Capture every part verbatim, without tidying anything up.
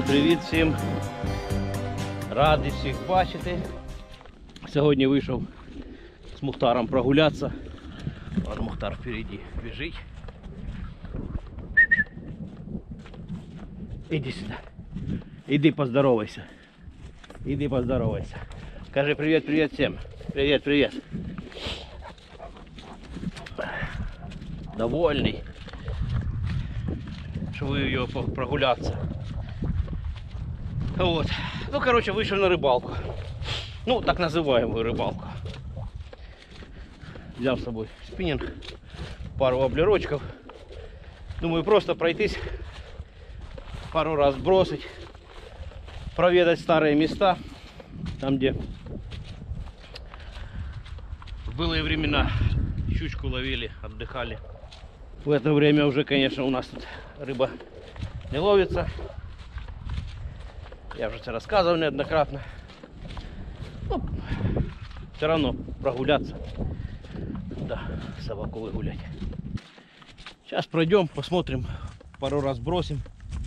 Друзі, привіт всім! Радий всіх бачити. Сьогодні вийшов з Мухтаром прогулятися. Вон Мухтар впереді біжить. Іди сюди. Іди поздоровайся. Іди поздоровайся. Скажи привіт, привіт всім. Привіт, привіт. Довольний, що вивів його прогулятися. Вот. Ну, короче, вышел на рыбалку. Ну, так называемую рыбалку. Взял с собой спиннинг, пару воблерочков. Думаю, просто пройтись, пару раз бросить, проведать старые места, там, где в былые времена щучку ловили, отдыхали. В это время уже, конечно, у нас тут рыба не ловится. Я вже це розказував неоднократно. Ну, все равно прогуляться. Да, собаку выгулять. Сейчас пройдем, посмотрим, пару раз бросим.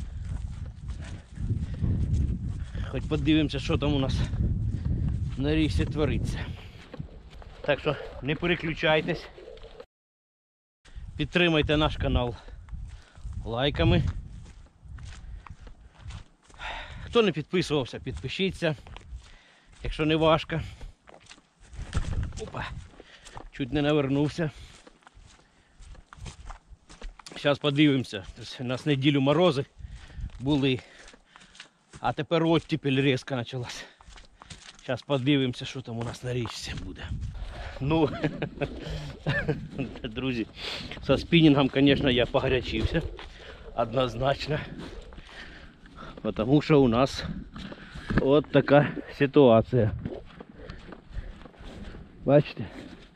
Хоть подивимося, що там у нас на річці твориться. Так що не переключайтесь. Підтримайте наш канал лайками. Хто не підписувався, підпишіться, якщо не важко. Опа, чуть не навернувся. Зараз подивимося. У нас неділю морози були, а тепер оттепель різко почалась. Зараз подивимося, що там у нас на річці буде. Ну, друзі, со спіннінгом, звісно, я погорячився. Однозначно. Потому что у нас вот такая ситуация. Бачите?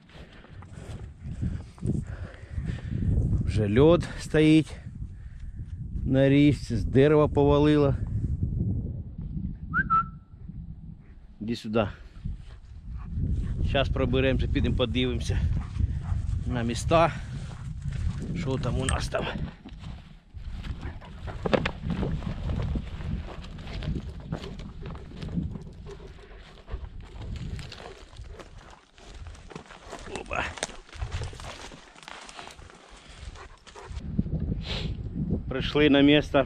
Вже льод стоїть на річці, з дерева повалило. Іди сюди. Зараз проберемося, підемо подивимося на міста, що там у нас там. Пришли на место.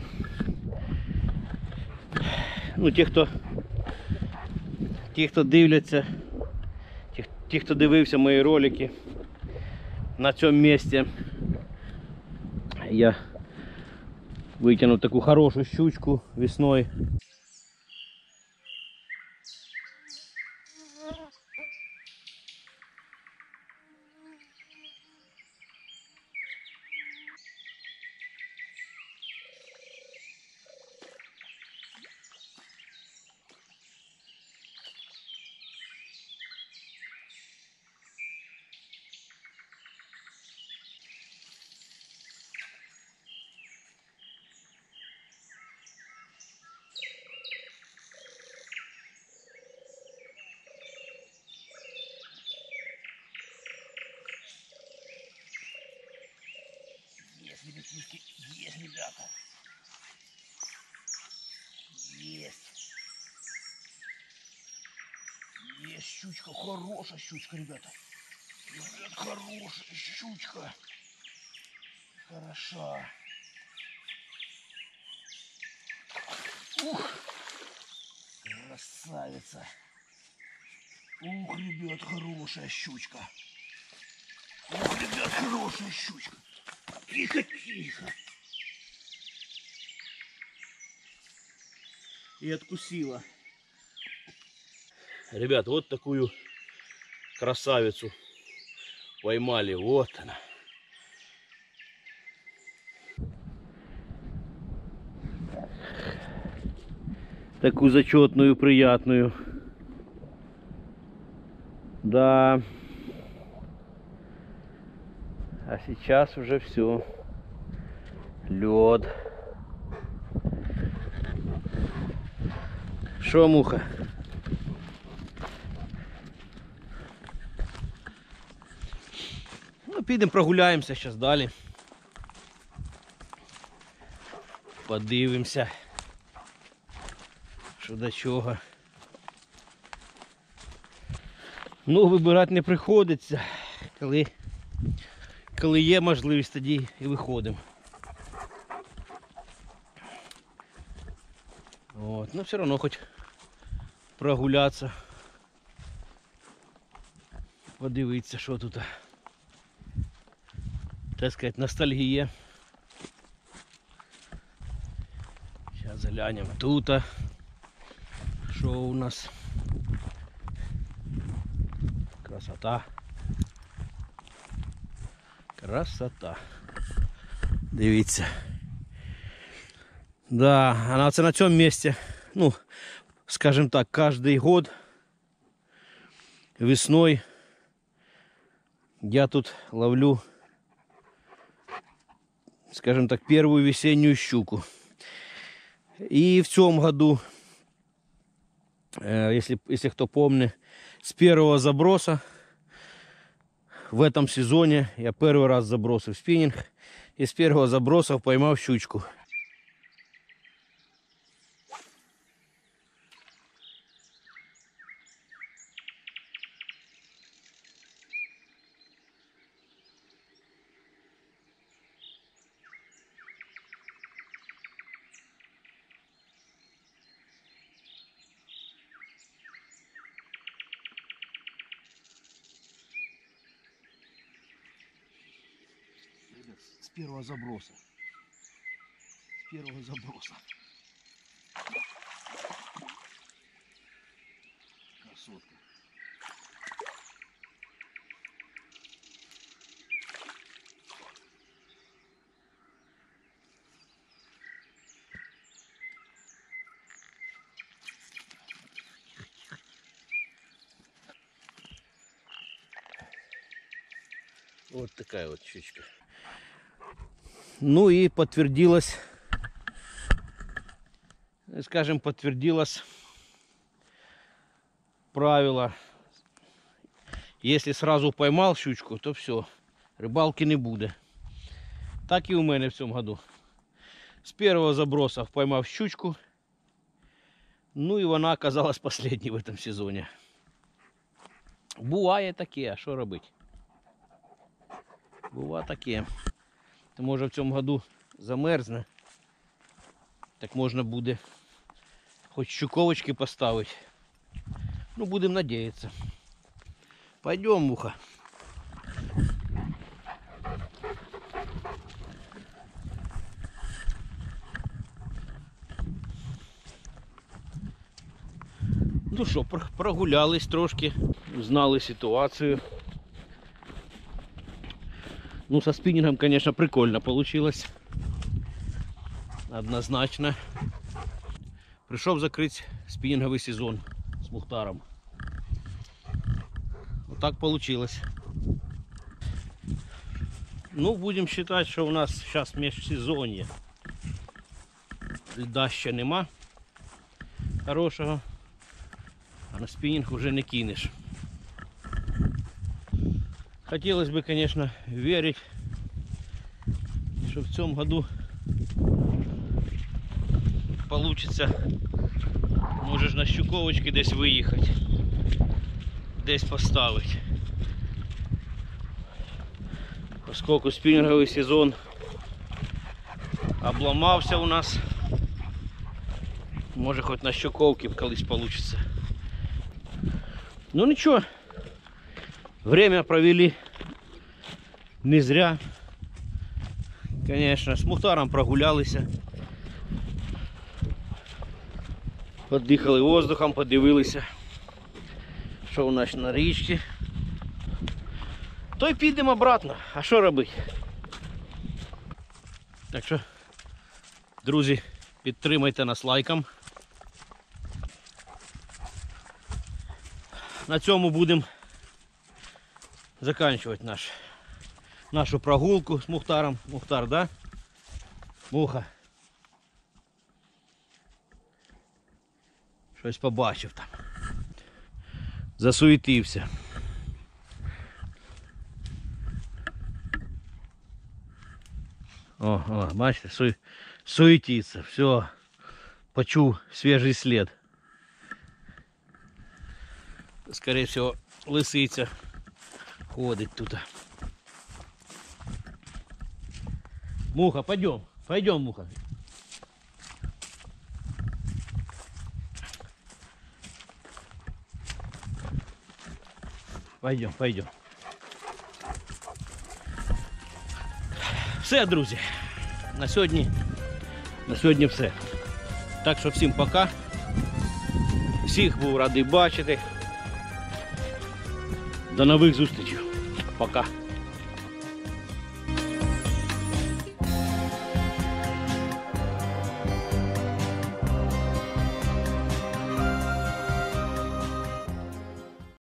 Ну, ті, хто ті, хто дивляться, ті, ті, хто дивився мої ролики, на цьому місці я витягнув таку хорошу щучку весною. Ребятишки, есть, ребята. Есть. Есть щучка, хорошая щучка, ребята. Ребят, хорошая щучка. Хороша. Ух, красавица. Ух, ребят, хорошая щучка. Ух, ребят, хорошая щучка. Тихо, тихо. И откусила. Ребят, вот такую красавицу поймали. Вот она. Такую зачетную, приятную. Да. А сейчас уже все. Лед. Шо, муха? Ну, підемо прогуляємося зараз далі. Подивимося. що до чого. Ну, вибирати не приходиться. Коли, коли є можливість, тоді і виходимо. От. Ну, все одно хоч прогулятися. Подивитися, що тут. Так сказати, ностальгія. Зараз заглянемо тут. Що у нас? Красота. Красота. Дивіться. Да, а це на цьому місці, ну, скажем так, каждый год весной я тут ловлю, скажем так, первую весеннюю щуку. И в цьому году, если, если кто помнит, с первого заброса в этом сезоне я первый раз забросил спиннинг, и с первого заброса поймал щучку. С первого заброса. С первого заброса. Красотка. Вот такая вот щучка. Ну и подтвердилось, скажем, подтвердилось правило: если сразу поймал щучку, то все, рыбалки не буде. Так и у меня в цьому году. С первого заброса поймал щучку, ну и она оказалась последней в этом сезоне. Буває таке, а що робити? Буває таке. То може в цьому году замерзне, так можна буде хоч щуковочки поставити. Ну, будемо надіятися. Пойдем, муха. Ну що, прогулялись трошки, знали ситуацію. Ну, со спиннингом, конечно, прикольно получилось. Однозначно. Пришел закрыть спиннинговый сезон с Мухтаром. Вот так получилось. Ну, будем считать, что у нас сейчас межсезонье. Льда ще нема хорошего. А на спиннинг уже не кинешь. Хотелось бы, конечно, верить, что в цьому году получится, можешь на щуковочки десь виїхати, десь поставити. Поскольку спінінговий сезон обламався у нас, може хоч на щуковки колись получится. Ну ничего. Время провели не зря. Конечно, с Мухтаром прогулялись. Поддихали воздухом, подивилися, що у нас на річці. То й підемо обратно. А що робити? Так що, друзі, підтримайте нас лайком. На цьому будемо заканчивать наш, нашу прогулку с Мухтаром. Мухтар, да? Муха. Щось побачив там. Засуетився. О, о, бачите, су... суетиться. Все. Почув свіжий слід. скорее всего, лисиця ходить тут. Муха, пойдем, пойдем, Муха. Пойдем, пойдем. Все, друзі. На сьогодні, на сьогодні все. Так що всім пока. Всіх був радий бачити. До нових зустрічей. Пока.